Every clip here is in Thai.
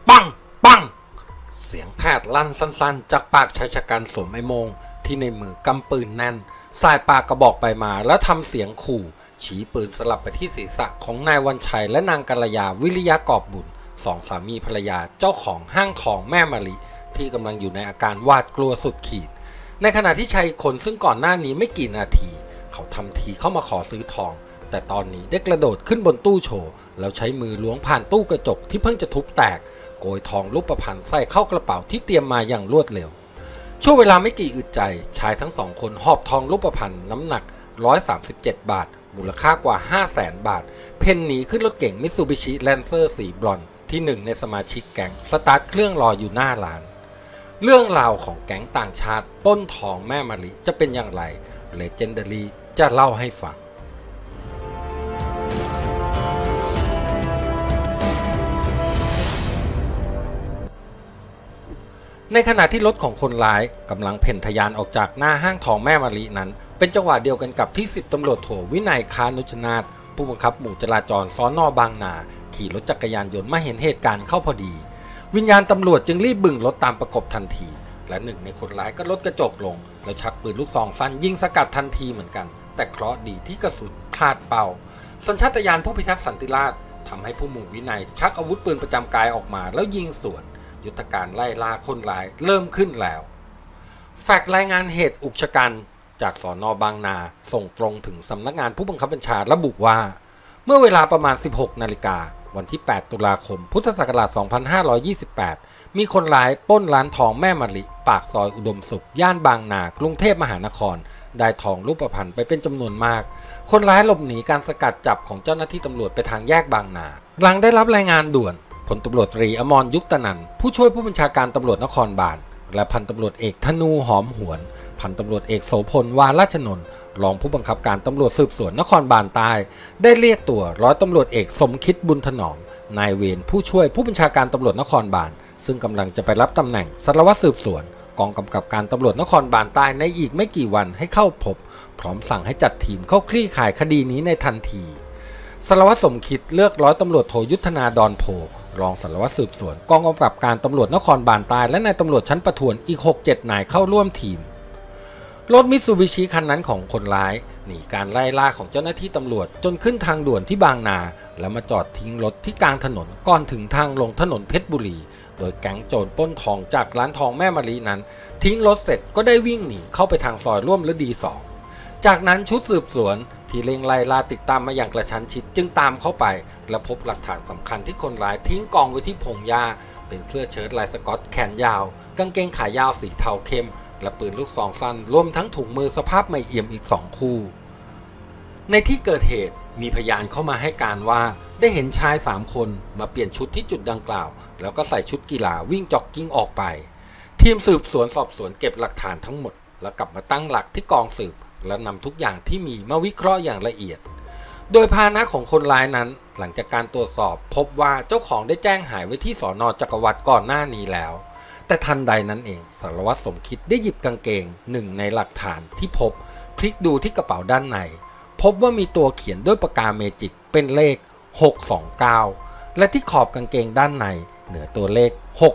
ปังปังเสียงแผดลั่นสั้นๆจากปากชายชะกันสวมไอ้โมงที่ในมือกำปืนแน่นสายปากกระบอกไปมาแล้วทำเสียงขู่ชี้ปืนสลับไปที่ศีรษะของนายวันชัยและนางกัลยาวิริยะกอบบุญสองสามีภรรยาเจ้าของห้างทองแม่มะลิที่กำลังอยู่ในอาการหวาดกลัวสุดขีดในขณะที่ชายคนซึ่งก่อนหน้านี้ไม่กี่นาทีเขาทำทีเข้ามาขอซื้อทองแต่ตอนนี้ได้กระโดดขึ้นบนตู้โชว์แล้วใช้มือล้วงผ่านตู้กระจกที่เพิ่งจะทุบแตกโกยทองรูปพรรณใส่เข้ากระเป๋าที่เตรียมมาอย่างรวดเร็วช่วงเวลาไม่กี่อึดใจชายทั้งสองคนหอบทองรูปพรรณน้ำหนัก137 บาทมูลค่ากว่า 500,000 บาทเพ่นหนีขึ้นรถเก๋งมิตซูบิชิแลนเซอร์สีบรอนซ์ที่หนึ่งในสมาชิกแก๊งสตาร์ทเครื่องรออยู่หน้าร้านเรื่องราวของแก๊งต่างชาติปล้นทองแม่มะลิจะเป็นอย่างไรเลเจนดารีจะเล่าให้ฟังในขณะที่รถของคนร้ายกำลังเพ่นทะยานออกจากหน้าห้างทองแม่มะลินั้นเป็นจังหวะเดียวกันกับที่10 ตำรวจโทวินัยคานุชนาถผู้บังคับหมู่จราจรสน.บางนาขี่รถจักรยานยนต์มาเห็นเหตุการณ์เข้าพอดีวิญญาณตำรวจจึงรีบบึ่งรถตามประกบทันทีและหนึ่งในคนร้ายก็ลดกระจกลงแล้วชักปืนลูกซองสั้นยิงสกัดทันทีเหมือนกันแต่เคราะห์ดีที่กระสุนพลาดเป้าสัญชาตญาณผู้พิทักษ์สันติราษฎร์ทำให้ผู้หมู่วินัยชักอาวุธปืนประจำกายออกมาแล้วยิงสวนยุทธการไล่ล่าคนร้ายเริ่มขึ้นแล้วแฟกต์รายงานเหตุอุกชะกันจากสน.บางนาส่งตรงถึงสำนักงานผู้บังคับบัญชาระบุว่าเมื่อเวลาประมาณ 16 นาฬิกาวันที่ 8 ตุลาคม พุทธศักราช 2528 มีคนร้ายปล้นร้านทองแม่มะลิปากซอยอุดมสุขย่านบางนากรุงเทพมหานครได้ทองรูปพรรณไปเป็นจำนวนมากคนร้ายหลบหนีการสกัดจับของเจ้าหน้าที่ตำรวจไปทางแยกบางนาหลังได้รับรายงานด่วนพลตำรวจตรีอมรยุคตนันท์ผู้ช่วยผู้บัญชาการตำรวจนครบาลและพันตำรวจเอกธนูหอมหวนพันตำรวจเอกโสพลวาราชนนท์รองผู้บังคับการตำรวจสืบสวนนครบาลใต้ได้เรียกตัวร้อยตำรวจเอกสมคิดบุญถนอมนายเวรผู้ช่วยผู้บัญชาการตำรวจนครบาลซึ่งกำลังจะไปรับตำแหน่งสารวัตรสืบสวนกองกำกับการตำรวจนครบาลใต้ในอีกไม่กี่วันให้เข้าพบพร้อมสั่งให้จัดทีมเข้าคลี่คลายคดีนี้ในทันทีสารวัตรสมคิดเลือกร้อยตำรวจโทยุทธนาดอนโพรองสารวัตรสืบสวนกองกำกับการตำรวจนครบาลใต้และนายตำรวจชั้นประทวนอีก 6-7 นายเข้าร่วมทีมรถมิตซูบิชิคันนั้นของคนร้ายหนีการไล่ล่าของเจ้าหน้าที่ตำรวจจนขึ้นทางด่วนที่บางนาแล้วมาจอดทิ้งรถที่กลางถนนก่อนถึงทางลงถนนเพชรบุรีโดยแก๊งโจรปล้นทองจากร้านทองแม่มะลินั้นทิ้งรถเสร็จก็ได้วิ่งหนีเข้าไปทางซอยร่วมฤดี2จากนั้นชุดสืบสวนที่เร่งไล่ล่าติดตามมาอย่างกระชั้นชิดจึงตามเข้าไปและพบหลักฐานสำคัญที่คนร้ายทิ้งกองไว้ที่พงหญ้าเป็นเสื้อเชิ้ตลายสก๊อตแขนยาวกางเกงขายาวสีเทาเข้มและปืนลูกซองสั้นรวมทั้งถุงมือสภาพไม่เอี่ยมอีก2 คู่ในที่เกิดเหตุมีพยานเข้ามาให้การว่าได้เห็นชาย3 คนมาเปลี่ยนชุดที่จุดดังกล่าวแล้วก็ใส่ชุดกีฬาวิ่งจ็อกกิ้งออกไปทีมสืบสวนสอบสวนเก็บหลักฐานทั้งหมดแล้วกลับมาตั้งหลักที่กองสืบและนำทุกอย่างที่มีมาวิเคราะห์อย่างละเอียดโดยพาหนะของคนร้ายนั้นหลังจากการตรวจสอบพบว่าเจ้าของได้แจ้งหายไว้ที่สน.จักรวรรดิก่อนหน้านี้แล้วแต่ทันใดนั้นเองสารวัตรสมคิดได้หยิบกางเกงหนึ่งในหลักฐานที่พบพลิกดูที่กระเป๋าด้านในพบว่ามีตัวเขียนด้วยปากกาเมจิกเป็นเลข629และที่ขอบกางเกงด้านในเหนือตัวเลข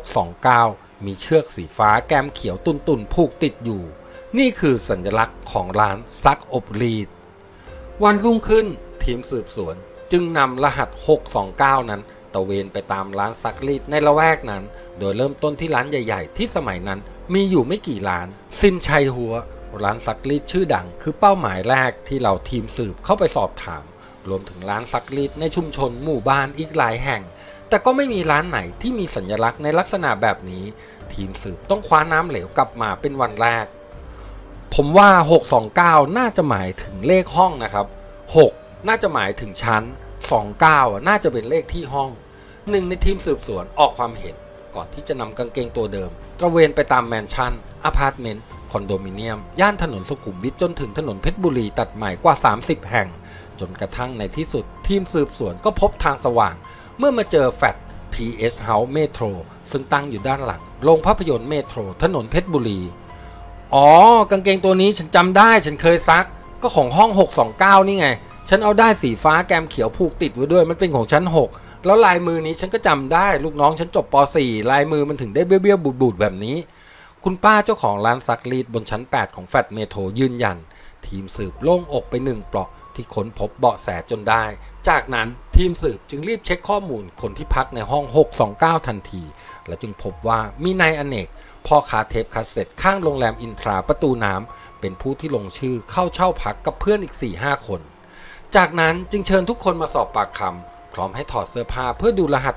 629มีเชือกสีฟ้าแก้มเขียวตุ่นๆผูกติดอยู่นี่คือสัญลักษณ์ของร้านซักอบรีดวันรุ่งขึ้นทีมสืบสวนจึงนำรหัส629นั้นตระเวนไปตามร้านซักรีดในละแวกนั้นโดยเริ่มต้นที่ร้านใหญ่ๆที่สมัยนั้นมีอยู่ไม่กี่ร้านซินชัยหัวร้านซักรีดชื่อดังคือเป้าหมายแรกที่เราทีมสืบเข้าไปสอบถามรวมถึงร้านซักรีดในชุมชนหมู่บ้านอีกหลายแห่งแต่ก็ไม่มีร้านไหนที่มีสัญลักษณ์ในลักษณะแบบนี้ทีมสืบต้องคว้าน้ำเหลวกลับมาเป็นวันแรกผมว่า629น่าจะหมายถึงเลขห้องนะครับ6น่าจะหมายถึงชั้น29น่าจะเป็นเลขที่ห้องหนึ่งในทีมสืบสวนออกความเห็นก่อนที่จะนำกางเกงตัวเดิมตระเวนไปตามแมนชั่นอพาร์ตเมนต์คอนโดมิเนียมย่านถนนสุขุมวิทจนถึงถนนเพชรบุรีตัดใหม่กว่า30แห่งจนกระทั่งในที่สุดทีมสืบสวนก็พบทางสว่างเมื่อมาเจอแฟลต PS House Metro ซึ่งตั้งอยู่ด้านหลังโรงภาพยนตร์เมโทรถนนเพชรบุรีอ๋อกางเกงตัวนี้ฉันจำได้ฉันเคยซักก็ของห้อง629นี่ไงฉันเอาได้สีฟ้าแกมเขียวผูกติดไว้ด้วยมันเป็นของชั้น6 แล้วลายมือนี้ฉันก็จำได้ลูกน้องฉันจบป .4 ลายมือมันถึงได้เบี้ยวๆบูดๆแบบนี้คุณป้าเจ้าของร้านซักรีดบนชั้น8ของแฟลตเมโทรยืนยันทีมสืบโล่งอกไป1 เปราะที่ค้นพบเบาะแสจนได้จากนั้นทีมสืบจึงรีบเช็คข้อมูลคนที่พักในห้อง629ทันทีและจึงพบว่ามีนายอเนกพ่อค้าเทปคาสเซ็ตข้างโรงแรมอินทราประตูน้ำเป็นผู้ที่ลงชื่อเข้าเช่าพักกับเพื่อนอีก 4-5 คนจากนั้นจึงเชิญทุกคนมาสอบปากคำพร้อมให้ถอดเสื้อผ้าเพื่อดูรหัส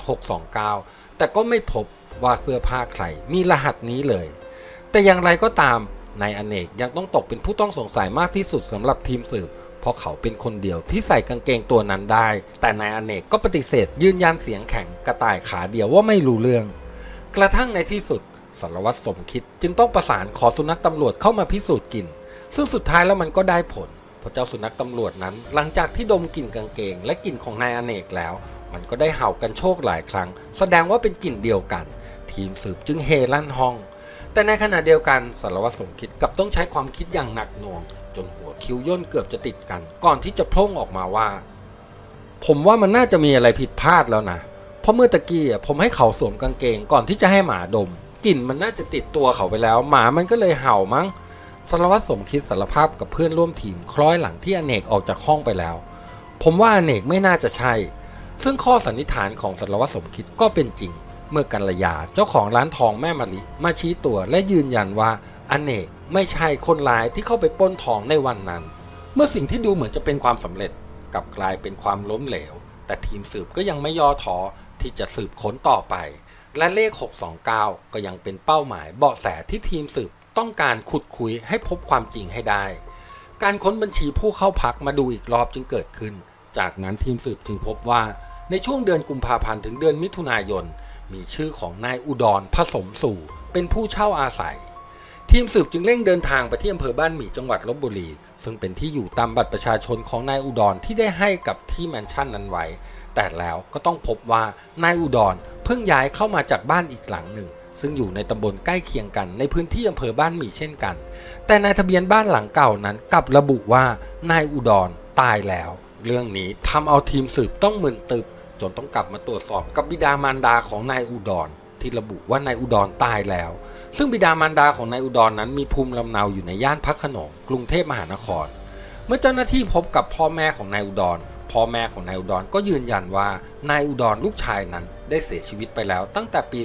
629แต่ก็ไม่พบว่าเสื้อผ้าใครมีรหัสนี้เลยแต่อย่างไรก็ตามนายอเนกยังต้องตกเป็นผู้ต้องสงสัยมากที่สุดสำหรับทีมสืบเพราะเขาเป็นคนเดียวที่ใส่กางเกงตัวนั้นได้แต่นายอเนกก็ปฏิเสธยืนยันเสียงแข็งกระต่ายขาเดียวว่าไม่รู้เรื่องกระทั่งในที่สุดสารวัตรสมคิดจึงต้องประสานขอสุนัขตำรวจเข้ามาพิสูจน์กลิ่นซึ่งสุดท้ายแล้วมันก็ได้ผลเพราะเจ้าสุนัขตำรวจนั้นหลังจากที่ดมกลิ่นกางเกงและกลิ่นของนายอเนกแล้วมันก็ได้เห่ากันโชคหลายครั้งแสดงว่าเป็นกลิ่นเดียวกันทีมสืบจึงเฮลั่นห้องแต่ในขณะเดียวกันสารวัตรสมคิดกลับต้องใช้ความคิดอย่างหนักหน่วงจนหัวคิ้วย่นเกือบจะติดกันก่อนที่จะพล่งออกมาว่าผมว่ามันน่าจะมีอะไรผิดพลาดแล้วนะเพราะเมื่อตะกี้ผมให้เขาสวมกางเกงก่อนที่จะให้หมาดมกลิ่นมันน่าจะติดตัวเขาไปแล้วหมามันก็เลยเห่ามั้งสารวัตรสมคิดสารภาพกับเพื่อนร่วมทีมคล้อยหลังที่อเนกออกจากห้องไปแล้วผมว่าอเนกไม่น่าจะใช่ซึ่งข้อสันนิษฐานของสารวัตรสมคิดก็เป็นจริงเมื่อกัลยาเจ้าของร้านทองแม่มะลิมาชี้ตัวและยืนยันว่าอเนกไม่ใช่คนร้ายที่เข้าไปปล้นทองในวันนั้นเมื่อสิ่งที่ดูเหมือนจะเป็นความสำเร็จกลับกลายเป็นความล้มเหลวแต่ทีมสืบก็ยังไม่ย่อท้อที่จะสืบค้นต่อไปและเลข629ก็ยังเป็นเป้าหมายเบาะแสที่ทีมสืบต้องการขุดคุยให้พบความจริงให้ได้การค้นบัญชีผู้เข้าพักมาดูอีกรอบจึงเกิดขึ้นจากนั้นทีมสืบจึงพบว่าในช่วงเดือนกุมภาพันธ์ถึงเดือนมิถุนายนมีชื่อของนายอุดรผสมสู่เป็นผู้เช่าอาศัยทีมสืบจึงเร่งเดินทางไปที่อำเภอบ้านหมี่จังหวัดลพบุรีซึ่งเป็นที่อยู่ตามบัตรประชาชนของนายอุดรที่ได้ให้กับที่แมนชั่นนั้นไว้แต่แล้วก็ต้องพบว่านายอุดรเพิ่งย้ายเข้ามาจากบ้านอีกหลังหนึ่งซึ่งอยู่ในตำบลใกล้เคียงกันในพื้นที่อำเภอบ้านหมี่เช่นกันแต่ในทะเบียนบ้านหลังเก่านั้นกลับระบุว่านายอุดรตายแล้วเรื่องนี้ทำเอาทีมสืบต้องมึนตึบจนต้องกลับมาตรวจสอบกับบิดามารดาของนายอุดรที่ระบุว่านายอุดรตายแล้วซึ่งบิดามารดาของนายอุดรนั้นมีภูมิลำเนาอยู่ในย่านพระโขนงกรุงเทพมหานครเมื่อเจ้าหน้าที่พบกับพ่อแม่ของนายอุดรพ่อแม่ของนายอุดรก็ยืนยันว่านายอุดรลูกชายนั้นได้เสียชีวิตไปแล้วตั้งแต่ปี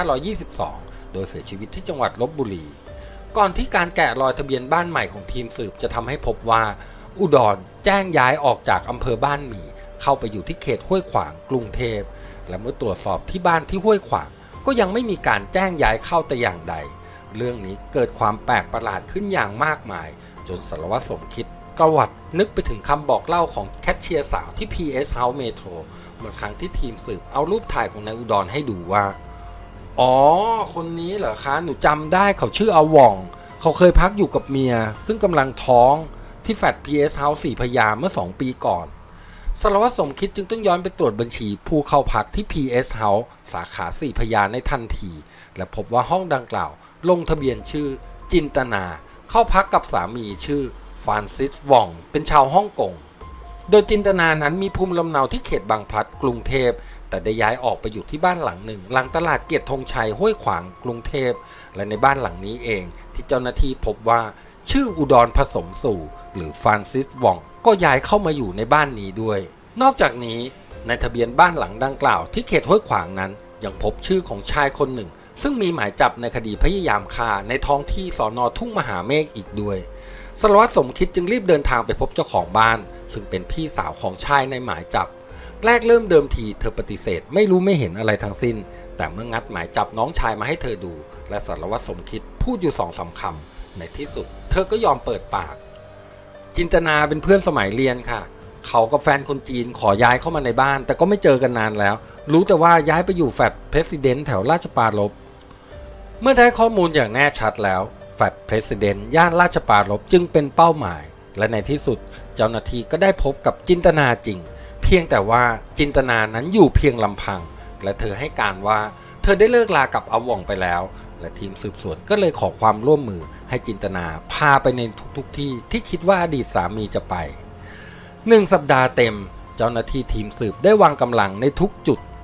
2522 โดยเสียชีวิตที่จังหวัดลพบุรีก่อนที่การแกะรอยทะเบียนบ้านใหม่ของทีมสืบจะทำให้พบว่าอุดรแจ้งย้ายออกจากอำเภอบ้านหมี่เข้าไปอยู่ที่เขตห้วยขวางกรุงเทพและเมื่อตรวจสอบที่บ้านที่ห้วยขวางก็ยังไม่มีการแจ้งย้ายเข้าแต่อย่างใดเรื่องนี้เกิดความแปลกประหลาดขึ้นอย่างมากมายจนสารวัตรสมคิดกวัดนึกไปถึงคำบอกเล่าของแคชเชียร์สาวที่ PS House Metro เมื่อครั้งที่ทีมสืบเอารูปถ่ายของนายอุดรให้ดูว่าอ๋อคนนี้เหรอคะหนูจำได้เขาชื่ออาว่องเขาเคยพักอยู่กับเมียซึ่งกำลังท้องที่แฟลต PS House 4 พญาเมื่อ2 ปีก่อนสารวัตรสมคิดจึงต้องย้อนไปตรวจบัญชีผู้เข้าพักที่ PS House สาขา4 พญาในทันทีและพบว่าห้องดังกล่าวลงทะเบียนชื่อจินตนาเข้าพักกับสามีชื่อฟรานซิสว่องเป็นชาวฮ่องกงโดยจินตนานั้นมีภูมิลำเนาที่เขตบางพลัดกรุงเทพแต่ได้ย้ายออกไปอยู่ที่บ้านหลังหนึ่งหลังตลาดเกียรติธงชัยห้วยขวางกรุงเทพและในบ้านหลังนี้เองที่เจ้าหน้าที่พบว่าชื่ออุดรผสมสู่หรือฟรานซิสว่องก็ย้ายเข้ามาอยู่ในบ้านนี้ด้วยนอกจากนี้ในทะเบียนบ้านหลังดังกล่าวที่เขตห้วยขวางนั้นยังพบชื่อของชายคนหนึ่งซึ่งมีหมายจับในคดีพยายามฆ่าในท้องที่สน.ทุ่งมหาเมฆอีกด้วยสารวัตรสมคิดจึงรีบเดินทางไปพบเจ้าของบ้านซึ่งเป็นพี่สาวของชายในหมายจับแรกเริ่มเดิมทีเธอปฏิเสธไม่รู้ไม่เห็นอะไรทั้งสิ้นแต่เมื่องัดหมายจับน้องชายมาให้เธอดูและสารวัตรสมคิดพูดอยู่2-3 คำในที่สุดเธอก็ยอมเปิดปากจินตนาเป็นเพื่อนสมัยเรียนค่ะเขากับแฟนคนจีนขอย้ายเข้ามาในบ้านแต่ก็ไม่เจอกันนานแล้วรู้แต่ว่าย้ายไปอยู่แฟลตเพรสิดเนนต์แถวราชปรารภเมื่อได้ข้อมูลอย่างแน่ชัดแล้วแฟลตเพรสิดเนนต์ย่านราชปรารภจึงเป็นเป้าหมายและในที่สุดเจ้าหน้าที่ก็ได้พบกับจินตนาจริงเพียงแต่ว่าจินตนานั้นอยู่เพียงลำพังและเธอให้การว่าเธอได้เลิกลากับอาว่องไปแล้วและทีมสืบสวนก็เลยขอความร่วมมือให้จินตนาพาไปในทุกที่ที่คิดว่าอดีตสามีจะไป1 สัปดาห์เต็มเจ้าหน้าที่ทีมสืบได้วางกำลังในทุกจุด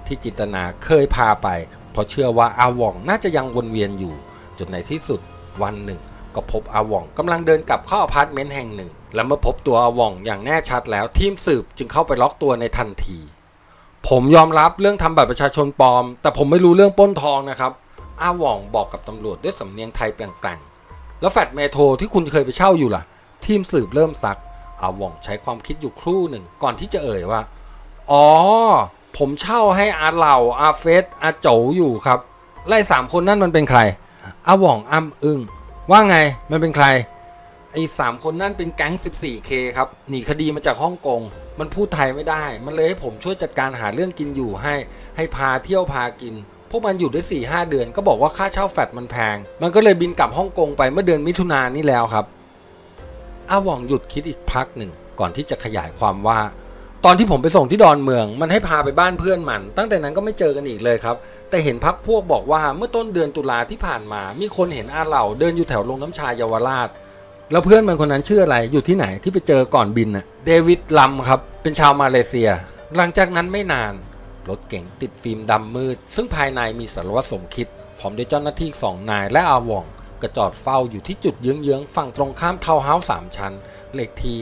ที่จินตนาเคยพาไปเพราะเชื่อว่าอาหว่องน่าจะยังวนเวียนอยู่จนในที่สุดวันหนึ่งก็พบอาหว่องกำลังเดินกลับเข้าอพาร์ตเมนต์แห่งหนึ่งและเมื่อพบตัวอาหว่องอย่างแน่ชัดแล้วทีมสืบจึงเข้าไปล็อกตัวในทันทีผมยอมรับเรื่องทำบัตรประชาชนปลอมแต่ผมไม่รู้เรื่องปล้นทองนะครับอาหว่องบอกกับตำรวจด้วยสำเนียงไทยแปลงๆแล้วแฟลตเมโทรที่คุณเคยไปเช่าอยู่ล่ะทีมสืบเริ่มซักอาหว่องใช้ความคิดอยู่ครู่หนึ่งก่อนที่จะเอ่ยว่าอ๋อผมเช่าให้อาเหล่าอาเฟสอาโจอยู่ครับไล่3 คนนั่นมันเป็นใครอาหว่องอ้ำอึ้งว่าไงมันเป็นใครไอ้3 คนนั่นเป็นแก๊ง 14K ครับหนีคดีมาจากฮ่องกงมันพูดไทยไม่ได้มันเลยให้ผมช่วยจัดการหาเรื่องกินอยู่ให้พาเที่ยวพากินพวกมันอยู่ได้ 4-5 เดือนก็บอกว่าค่าเช่าแฟลตมันแพงมันก็เลยบินกลับฮ่องกงไปเมื่อเดือนมิถุนายนนี้แล้วครับอาหว่องหยุดคิดอีกพักหนึ่งก่อนที่จะขยายความว่าตอนที่ผมไปส่งที่ดอนเมืองมันให้พาไปบ้านเพื่อนมันตั้งแต่นั้นก็ไม่เจอกันอีกเลยครับแต่เห็นพักพวกบอกว่าเมื่อต้นเดือนตุลาที่ผ่านมามีคนเห็นอาเหล่าเดินอยู่แถวโรงน้ำชาเยาวราชแล้วเพื่อนมันคนนั้นชื่ออะไรอยู่ที่ไหนที่ไปเจอก่อนบินน่ะเดวิดลัมครับเป็นชาวมาเลเซียหลังจากนั้นไม่นานรถเก๋งติดฟิล์มดำมืดซึ่งภายในมีสารวัตรสมคิดพร้อมด้วยเจ้าหน้าที่2 นายและอาหว่องก็จอดเฝ้าอยู่ที่จุดเยื้องๆฝั่งตรงข้ามทาวน์เฮาส์3 ชั้นเลขที่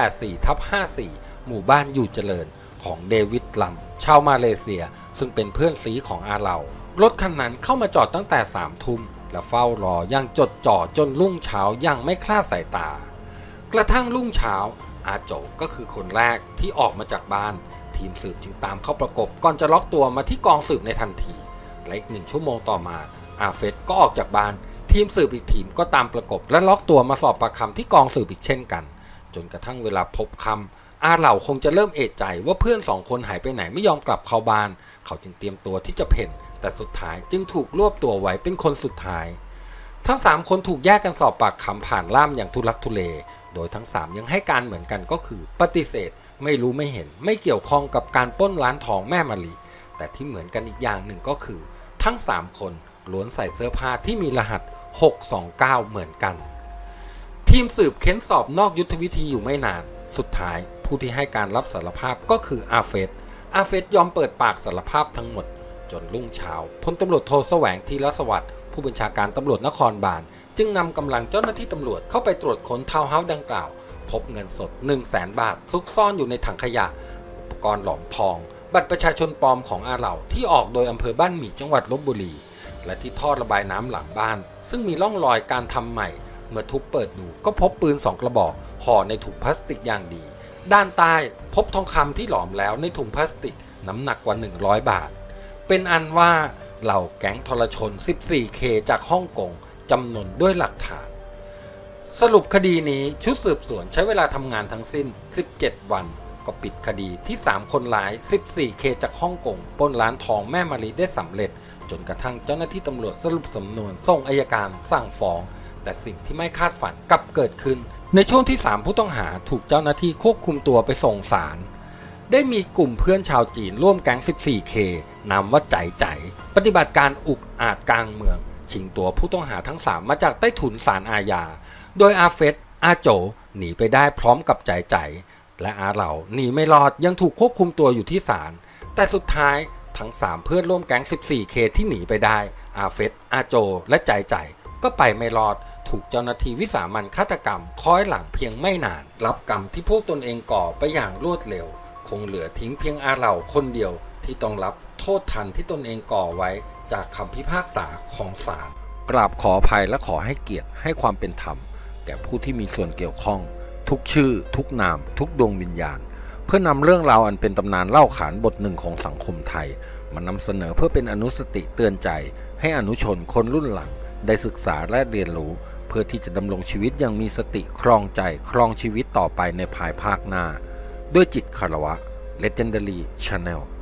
584/54 หมู่บ้านอยู่เจริญของเดวิดลัมชาวมาเลเซียซึ่งเป็นเพื่อนซีของอาเหล่ารถคันนั้นเข้ามาจอดตั้งแต่3 ทุ่มและเฝ้ารออย่างจดจ่อจนรุ่งเช้ายังไม่คลาดสายตากระทั่งรุ่งเช้าอาโจก็คือคนแรกที่ออกมาจากบ้านทีมสืบจึงตามเข้าประกบก่อนจะล็อกตัวมาที่กองสืบในทันทีและอีก1 ชั่วโมงต่อมาอาเฟสก็ออกจากบ้านทีมสืบอีกทีมก็ตามประกบและล็อกตัวมาสอบปากคำที่กองสืบอีกเช่นกันจนกระทั่งเวลาพบค่ำอาเหล่าคงจะเริ่มเอะใจว่าเพื่อน2 คนหายไปไหนไม่ยอมกลับเข้าบ้านเขาจึงเตรียมตัวที่จะเพ่นแต่สุดท้ายจึงถูกรวบตัวไว้เป็นคนสุดท้ายทั้ง3 คนถูกแยกกันสอบปากคำผ่านล่ามอย่างทุลักทุเลโดยทั้ง3ยังให้การเหมือนกันก็คือปฏิเสธไม่รู้ไม่เห็นไม่เกี่ยวข้องกับการปล้นร้านทองแม่มะลิแต่ที่เหมือนกันอีกอย่างหนึ่งก็คือทั้ง3 คนล้วนใส่เสื้อผ้าที่มีรหัส629เหมือนกันทีมสืบเค้นสอบนอกยุทธวิธีอยู่ไม่นานสุดท้ายผู้ที่ให้การรับสารภาพก็คืออาเฟสยอมเปิดปากสารภาพทั้งหมดจนรุ่งเช้าพลตำรวจโทแสวงธีรสวัสดิ์ผู้บัญชาการตำรวจนครบาลจึงนำกำลังเจ้าหน้าที่ตำรวจเข้าไปตรวจค้นทาวน์เฮาส์ดังกล่าวพบเงินสด 100,000 บาทซุกซ่อนอยู่ในถังขยะอุปกรณ์หลอมทองบัตรประชาชนปลอมของอาเหล่าที่ออกโดยอำเภอบ้านหมี่จังหวัดลพบุรีและที่ท่อระบายน้ำหลังบ้านซึ่งมีร่องรอยการทำใหม่เมื่อทุบเปิดดูก็พบปืน2 กระบอกห่อในถุงพลาสติกอย่างดีด้านใต้พบทองคำที่หลอมแล้วในถุงพลาสติกน้ำหนักกว่า100 บาทเป็นอันว่าเหล่าแก๊งทรชน 14K จากฮ่องกงจำนวนด้วยหลักฐานสรุปคดีนี้ชุดสืบสวนใช้เวลาทำงานทั้งสิ้น17 วันก็ปิดคดีที่3 คนร้าย 14K จากฮ่องกงปล้นร้านทองแม่มะลิได้สำเร็จจนกระทั่งเจ้าหน้าที่ตำรวจสรุปสำนวนส่งอัยการสั่งฟ้องแต่สิ่งที่ไม่คาดฝันกลับเกิดขึ้นในช่วงที่3 ผู้ต้องหาถูกเจ้าหน้าที่ควบคุมตัวไปส่งศาลได้มีกลุ่มเพื่อนชาวจีนร่วมแก๊ง 14K นามว่าใจปฏิบัติการอุกอาจกลางเมืองชิงตัวผู้ต้องหาทั้ง3มาจากใต้ถุนศาลอาญาโดยอาเฟสอาโจหนีไปได้พร้อมกับใจและอาเหล่าหนีไม่รอดยังถูกควบคุมตัวอยู่ที่ศาลแต่สุดท้ายทั้ง3เพื่อนร่วมแก๊ง 14K ที่หนีไปได้อาเฟสอาโจและใจก็ไปไม่รอดถูกเจ้าหน้าที่วิสามัญฆาตกรรมคล้อยหลังเพียงไม่นานรับกรรมที่พวกตนเองก่อไปอย่างรวดเร็วคงเหลือทิ้งเพียงอาเหล่าคนเดียวที่ต้องรับโทษทันที่ตนเองก่อไว้จากคำพิพากษาของศาลกราบขออภัยและขอให้เกียรติให้ความเป็นธรรมแก่ผู้ที่มีส่วนเกี่ยวข้องทุกชื่อทุกนามทุกดวงวิญญาณเพื่อนำเรื่องราวอันเป็นตำนานเล่าขานบทหนึ่งของสังคมไทยมานำเสนอเพื่อเป็นอนุสติเตือนใจให้อนุชนคนรุ่นหลังได้ศึกษาและเรียนรู้เพื่อที่จะดำรงชีวิตอย่างมีสติครองใจครองชีวิตต่อไปในภายภาคหน้าด้วยจิตคารวะ Legendary Channel